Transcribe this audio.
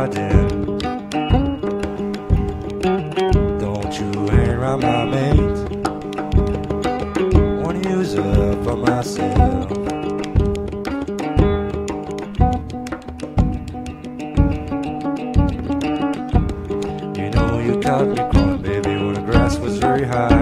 I did. Don't you hang around my mate. Wanna use her for myself. You know you caught me caught, baby, when the grass was very high.